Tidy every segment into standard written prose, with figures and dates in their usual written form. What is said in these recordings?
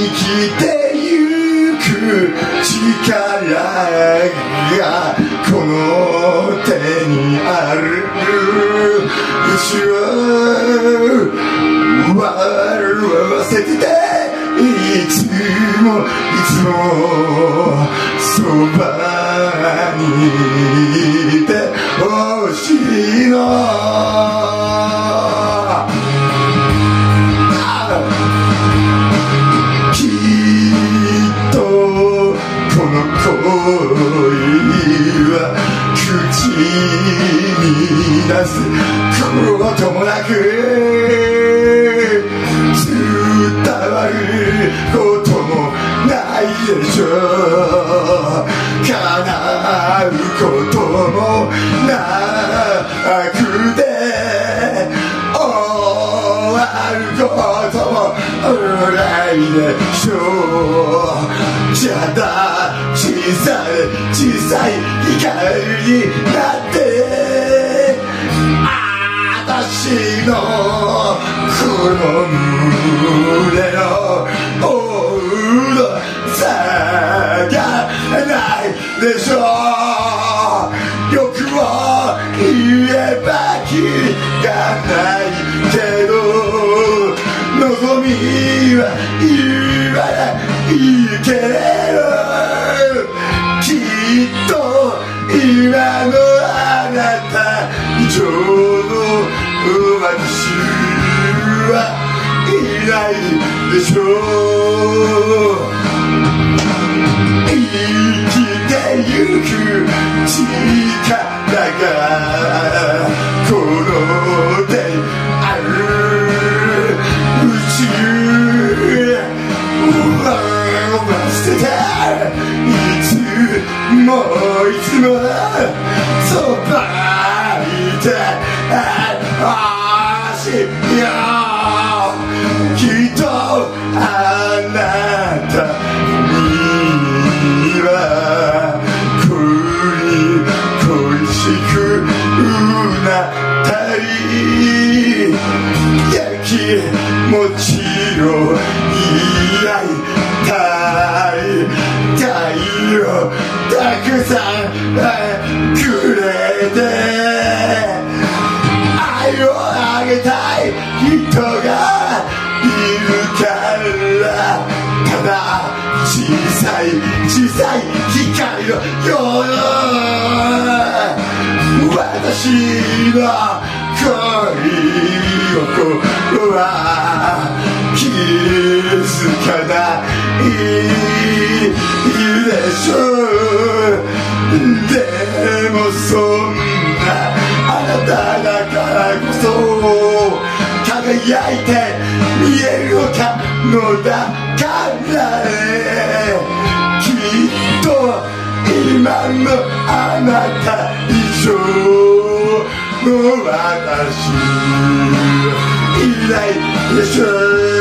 きてゆく力がこの手にある。後ろ笑わせてていつもそばにいてほしいの。きっとこの恋は口に出すこともなく伝わることもないでしょう。叶うこともなくて終わることもないでしょう。じゃだ小さい光になって私のこの胸の大の差がないでしょう。欲を言えばきりがないけど望みは言わないけれどきっと今のあなた以上の私はいないでしょう。生きてゆく力がこの手にある。宇宙捨てていつもそばにいてほしいよ。きっとあなたには恋しくなったり焼きもちろ抱いたいをたくさんくれて愛をあげたい人がいるからただ小さい光のような私の恋心は気づかないでしょう。でもそんなあなただからこそ輝いて見えるのだからね。きっと今のあなた以上の私いないでしょう。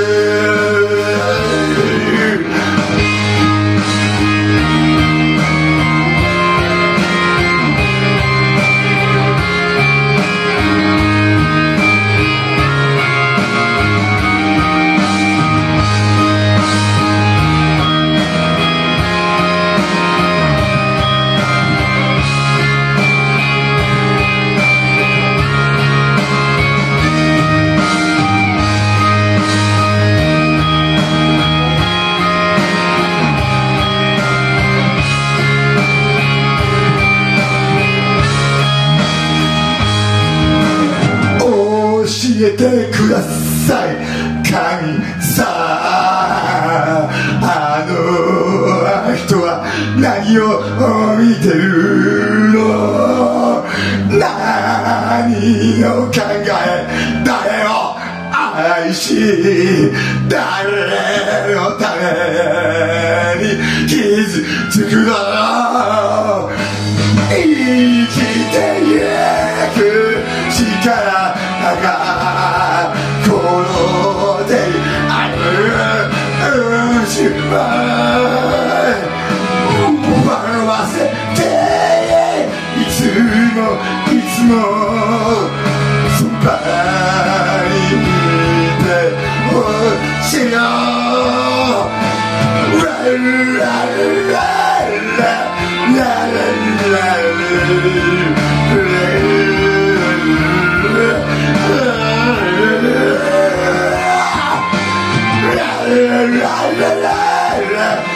教えてください神さん。あの人は何を見てるの。何を考え誰を愛し誰のために傷つくの。生きてゆく力がこの手にある。しまい笑わせていつもそばにいてほしいよ。 la